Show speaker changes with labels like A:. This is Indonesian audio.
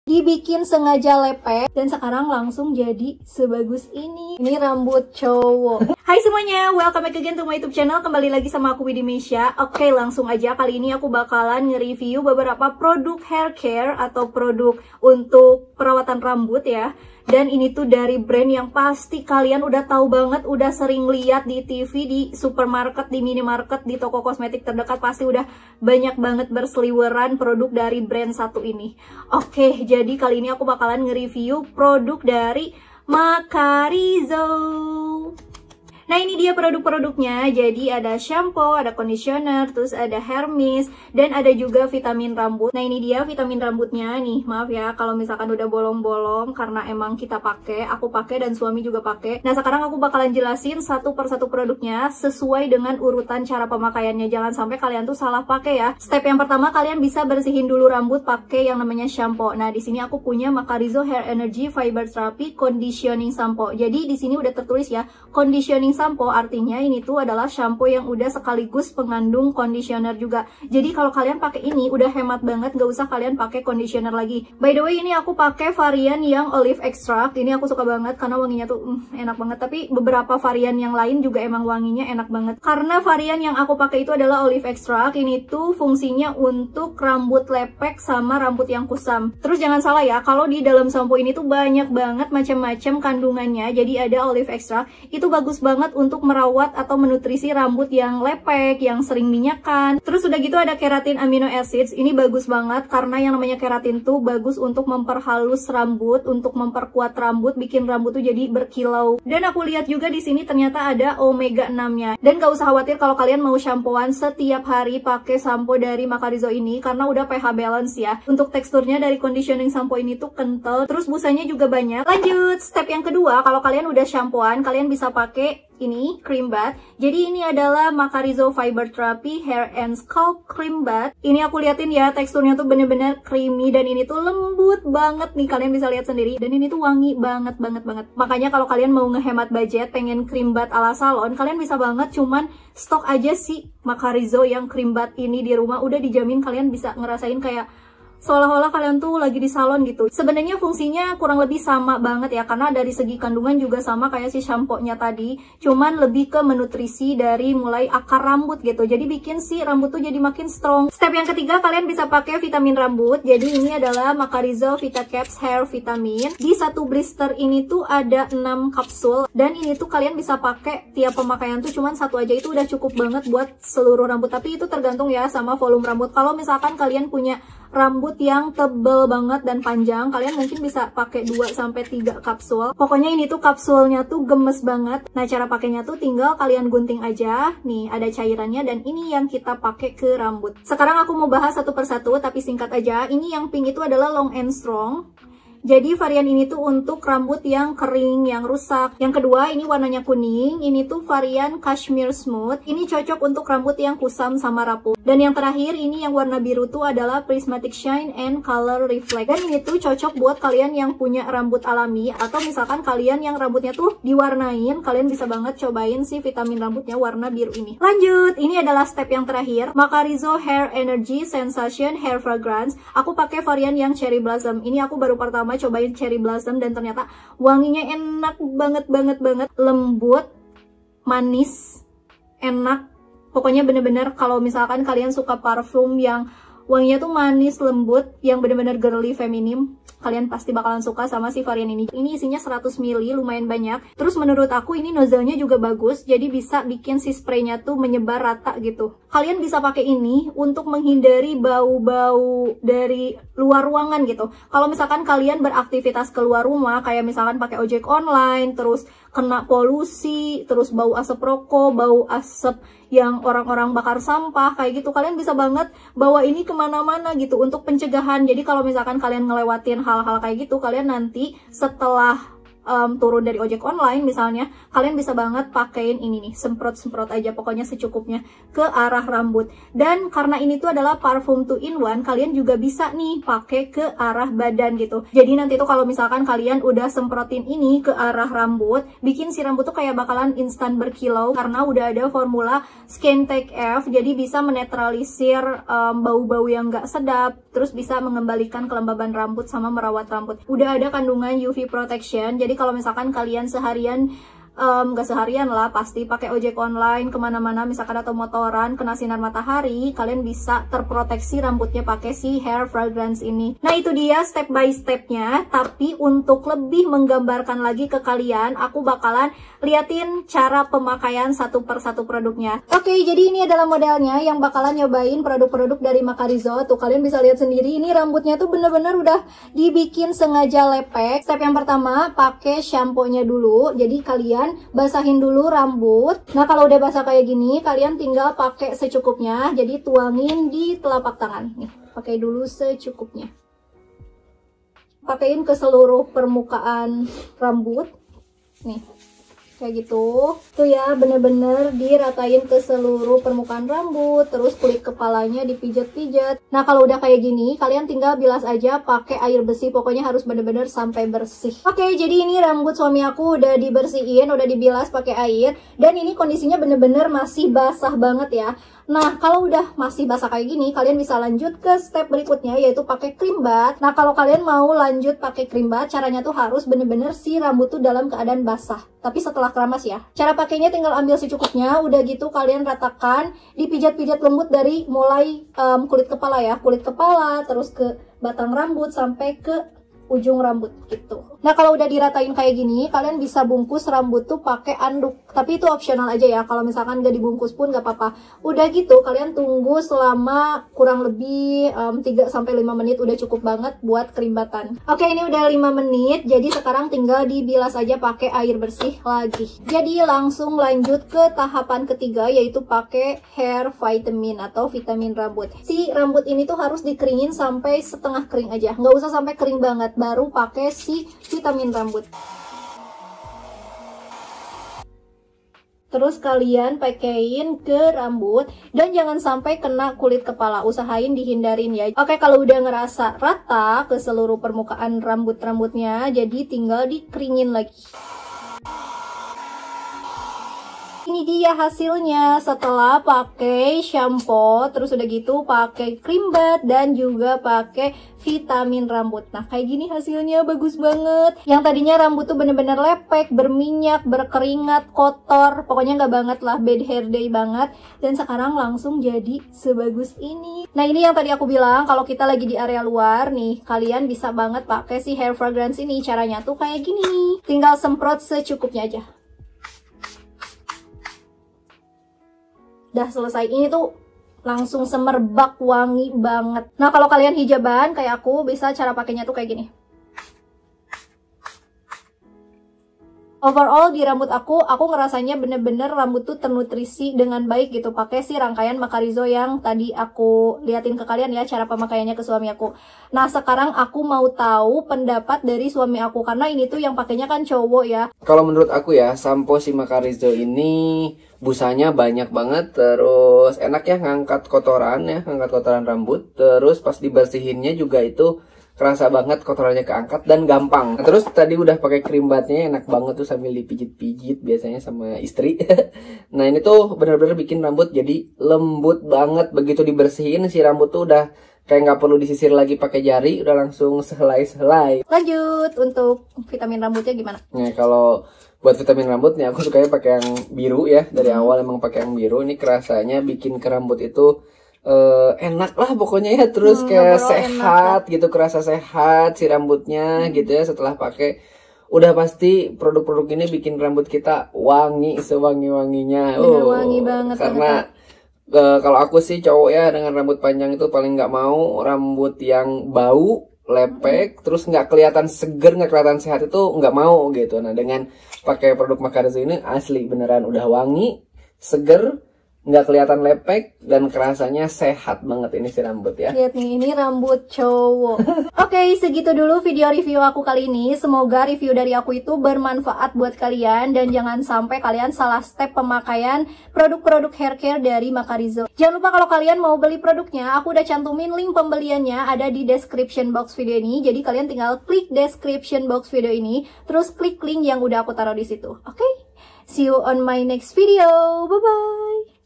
A: Dibikin sengaja lepek dan sekarang langsung jadi sebagus ini. Ini rambut cowok. Hai semuanya, welcome back again to my YouTube channel. Kembali lagi sama aku Widi Meisha. Oke, langsung aja. Kali ini aku bakalan nge-review beberapa produk hair care atau produk untuk perawatan rambut ya. Dan ini tuh dari brand yang pasti kalian udah tahu banget, udah sering lihat di TV, di supermarket, di minimarket, di toko kosmetik terdekat, pasti udah banyak banget berseliweran produk dari brand satu ini. Oke, jadi kali ini aku bakalan nge-review produk dari Macarizo. Nah, ini dia produk-produknya. Jadi ada shampoo, ada conditioner, terus ada hair mist, dan ada juga vitamin rambut. Nah, ini dia vitamin rambutnya nih. Maaf ya kalau misalkan udah bolong-bolong karena emang kita pakai, aku pakai dan suami juga pakai. Nah, sekarang aku bakalan jelasin satu persatu produknya sesuai dengan urutan cara pemakaiannya. Jangan sampai kalian tuh salah pakai ya. Step yang pertama, kalian bisa bersihin dulu rambut pakai yang namanya shampoo. Nah, di sini aku punya Macarizo Hair Energy Fiber Therapy Conditioning Shampoo. Jadi di sini udah tertulis ya, conditioning shampoo, artinya ini tuh adalah shampoo yang udah sekaligus pengandung conditioner juga. Jadi kalau kalian pakai ini udah hemat banget, gak usah kalian pakai conditioner lagi. By the way, ini aku pakai varian yang olive extract. Ini aku suka banget karena wanginya tuh enak banget. Tapi beberapa varian yang lain juga emang wanginya enak banget. Karena varian yang aku pakai itu adalah olive extract. Ini tuh fungsinya untuk rambut lepek sama rambut yang kusam. Terus jangan salah ya, kalau di dalam shampoo ini tuh banyak banget macam-macam kandungannya. Jadi ada olive extract, itu bagus banget untuk merawat atau menutrisi rambut yang lepek, yang sering minyakan. Terus udah gitu ada keratin amino acids. Ini bagus banget karena yang namanya keratin tuh bagus untuk memperhalus rambut, untuk memperkuat rambut, bikin rambut tuh jadi berkilau. Dan aku lihat juga di sini ternyata ada omega 6-nya. Dan gak usah khawatir kalau kalian mau shampooan setiap hari pakai shampoo dari Macarizo ini karena udah pH balance ya. Untuk teksturnya dari conditioning shampoo ini tuh kental, terus busanya juga banyak. Lanjut, step yang kedua, kalau kalian udah shampooan, kalian bisa pakai ini cream bath. Jadi ini adalah Macarizo Fiber Therapy Hair and Scalp Cream Bath. Ini aku liatin ya, teksturnya tuh bener-bener creamy dan ini tuh lembut banget nih, kalian bisa lihat sendiri. Dan ini tuh wangi banget. Makanya kalau kalian mau ngehemat budget, pengen cream bath ala salon, kalian bisa banget cuman stok aja si Macarizo yang cream bath ini di rumah, udah dijamin kalian bisa ngerasain kayak seolah-olah kalian tuh lagi di salon gitu. Sebenarnya fungsinya kurang lebih sama banget ya, karena dari segi kandungan juga sama kayak si shampoo-nya tadi, cuman lebih ke menutrisi dari mulai akar rambut gitu. Jadi bikin si rambut tuh jadi makin strong. Step yang ketiga, kalian bisa pakai vitamin rambut. Jadi ini adalah Macarizo Vita Caps Hair Vitamin. Di satu blister ini tuh ada 6 kapsul, dan ini tuh kalian bisa pakai tiap pemakaian tuh cuman satu aja, itu udah cukup banget buat seluruh rambut. Tapi itu tergantung ya sama volume rambut. Kalau misalkan kalian punya rambut yang tebel banget dan panjang, kalian mungkin bisa pakai 2-3 kapsul. Pokoknya ini tuh kapsulnya tuh gemes banget. Nah, cara pakainya tuh tinggal kalian gunting aja. Nih, ada cairannya dan ini yang kita pakai ke rambut. Sekarang aku mau bahas satu persatu, tapi singkat aja. Ini yang pink itu adalah long and strong. Jadi varian ini tuh untuk rambut yang kering, yang rusak. Yang kedua, ini warnanya kuning. Ini tuh varian Cashmere Smooth. Ini cocok untuk rambut yang kusam sama rapuh. Dan yang terakhir, ini yang warna biru tuh adalah Prismatic Shine and Color Reflect. Dan ini tuh cocok buat kalian yang punya rambut alami, atau misalkan kalian yang rambutnya tuh diwarnain, kalian bisa banget cobain si vitamin rambutnya warna biru ini. Lanjut, ini adalah step yang terakhir, Macarizo Hair Energy Sensation Hair Fragrance. Aku pakai varian yang Cherry Blossom. Ini aku baru pertama cobain Cherry Blossom dan ternyata wanginya enak banget, lembut, manis, enak. Pokoknya bener-bener kalau misalkan kalian suka parfum yang wanginya tuh manis, lembut, yang bener-bener girly, feminim, kalian pasti bakalan suka sama si varian ini. Ini isinya 100 ml, lumayan banyak. Terus menurut aku ini nozzle-nya juga bagus, jadi bisa bikin si spraynya tuh menyebar rata gitu. Kalian bisa pakai ini untuk menghindari bau-bau dari luar ruangan gitu. Kalau misalkan kalian beraktivitas keluar rumah, kayak misalkan pakai ojek online, terus kena polusi, terus bau asap rokok, bau asap yang orang-orang bakar sampah, kayak gitu, kalian bisa banget bawa ini kemana-mana gitu untuk pencegahan. Jadi kalau misalkan kalian ngelewatin hal-hal kayak gitu, kalian nanti setelah turun dari ojek online misalnya, kalian bisa banget pakein ini nih, semprot-semprot aja pokoknya secukupnya ke arah rambut. Dan karena ini tuh adalah parfum 2-in-1, kalian juga bisa nih pakai ke arah badan gitu. Jadi nanti tuh kalau misalkan kalian udah semprotin ini ke arah rambut, bikin si rambut tuh kayak bakalan instan berkilau karena udah ada formula Skin Take F, jadi bisa menetralisir bau-bau yang nggak sedap, terus bisa mengembalikan kelembaban rambut sama merawat rambut. Udah ada kandungan UV protection, jadi kalau misalkan kalian seharian nggak seharian lah, pasti pakai ojek online kemana-mana misalkan atau motoran, kena sinar matahari, kalian bisa terproteksi rambutnya pakai si hair fragrance ini. Nah itu dia step by stepnya, tapi untuk lebih menggambarkan lagi ke kalian, aku bakalan liatin cara pemakaian satu per satu produknya. Oke, jadi ini adalah modelnya yang bakalan nyobain produk-produk dari Macarizo. Tuh kalian bisa lihat sendiri, ini rambutnya tuh bener-bener udah dibikin sengaja lepek. Step yang pertama, pakai shampoo-nya dulu. Jadi kalian basahin dulu rambut. Nah kalau udah basah kayak gini, kalian tinggal pakai secukupnya. Jadi tuangin di telapak tangan. Nih, pakai dulu secukupnya. Pakein ke seluruh permukaan rambut. Nih, kayak gitu. Tuh ya, bener-bener diratain ke seluruh permukaan rambut. Terus kulit kepalanya dipijat-pijat. Nah kalau udah kayak gini, kalian tinggal bilas aja pakai air bersih. Pokoknya harus bener-bener sampai bersih. Oke, jadi ini rambut suami aku udah dibersihin, udah dibilas pakai air. Dan ini kondisinya bener-bener masih basah banget ya. Nah, kalau udah masih basah kayak gini, kalian bisa lanjut ke step berikutnya, yaitu pakai krim bat. Nah, kalau kalian mau lanjut pakai krim bat, caranya tuh harus bener-bener si rambut tuh dalam keadaan basah. Tapi setelah keramas ya. Cara pakainya tinggal ambil secukupnya, udah gitu kalian ratakan, dipijat-pijat lembut dari mulai kulit kepala ya. Kulit kepala, terus ke batang rambut, sampai ke ujung rambut gitu. Nah kalau udah diratain kayak gini, kalian bisa bungkus rambut tuh pakai anduk. Tapi itu opsional aja ya. Kalau misalkan gak dibungkus pun gak apa-apa. Udah gitu kalian tunggu selama kurang lebih 3-5 menit, udah cukup banget buat kerimbatan. Oke, ini udah 5 menit. Jadi sekarang tinggal dibilas aja pakai air bersih lagi. Jadi langsung lanjut ke tahapan ketiga, yaitu pakai hair vitamin atau vitamin rambut. Si rambut ini tuh harus dikeringin sampai setengah kering aja. Nggak usah sampai kering banget, baru pakai si vitamin rambut. Terus kalian pakein ke rambut dan jangan sampai kena kulit kepala. Usahain dihindarin ya. Oke, kalau udah ngerasa rata ke seluruh permukaan rambutnya, jadi tinggal dikeringin lagi. Ini dia hasilnya setelah pakai shampoo, terus udah gitu pakai krim bat dan juga pakai vitamin rambut. Nah kayak gini hasilnya, bagus banget. Yang tadinya rambut tuh bener-bener lepek, berminyak, berkeringat, kotor, pokoknya nggak banget lah, bad hair day banget. Dan sekarang langsung jadi sebagus ini. Nah ini yang tadi aku bilang, kalau kita lagi di area luar nih, kalian bisa banget pakai si hair fragrance ini. Caranya tuh kayak gini, tinggal semprot secukupnya aja. Dah selesai, ini tuh langsung semerbak wangi banget. Nah kalau kalian hijaban kayak aku, bisa cara pakainya tuh kayak gini. Overall di rambut aku ngerasanya bener-bener rambut tuh ternutrisi dengan baik gitu. Pakai si rangkaian Macarizo yang tadi aku liatin ke kalian ya, cara pemakaiannya ke suami aku. Nah sekarang aku mau tahu pendapat dari suami aku, karena ini tuh yang pakainya kan cowok ya.
B: Kalau menurut aku ya, sampo si Macarizo ini busanya banyak banget, terus enak ya ngangkat kotoran ya, ngangkat kotoran rambut. Terus pas dibersihinnya juga itu kerasa banget kotorannya keangkat dan gampang. Nah, terus tadi udah pakai krim batnya, enak banget tuh sambil dipijit-pijit biasanya sama istri. Nah ini tuh bener-bener bikin rambut jadi lembut banget. Begitu dibersihin si rambut tuh udah kayak nggak perlu disisir lagi pakai jari, udah langsung sehelai-sehelai.
A: Lanjut untuk vitamin rambutnya gimana?
B: Nah kalau buat vitamin rambut nih aku sukanya pakai yang biru ya. Dari awal emang pakai yang biru. Ini kerasanya bikin ke rambut itu enak lah pokoknya ya. Terus kayak sehat gitu, kerasa sehat si rambutnya gitu ya setelah pakai. Udah pasti produk-produk ini bikin rambut kita wangi sewangi-wanginya.
A: Wangi banget.
B: Karena kalau aku sih cowok ya, dengan rambut panjang itu paling nggak mau rambut yang bau, lepek, terus nggak kelihatan seger, nggak kelihatan sehat, itu nggak mau gitu. Nah dengan pakai produk Macarizo ini asli beneran udah wangi, seger, nggak kelihatan lepek dan kerasanya sehat banget ini si rambut ya.
A: Lihat nih, ini rambut cowok. Oke, segitu dulu video review aku kali ini. Semoga review dari aku itu bermanfaat buat kalian dan jangan sampai kalian salah step pemakaian produk-produk hair care dari Makarizo. Jangan lupa kalau kalian mau beli produknya, aku udah cantumin link pembeliannya ada di description box video ini. Jadi kalian tinggal klik description box video ini, terus klik link yang udah aku taruh di situ. Oke? See you on my next video. Bye bye.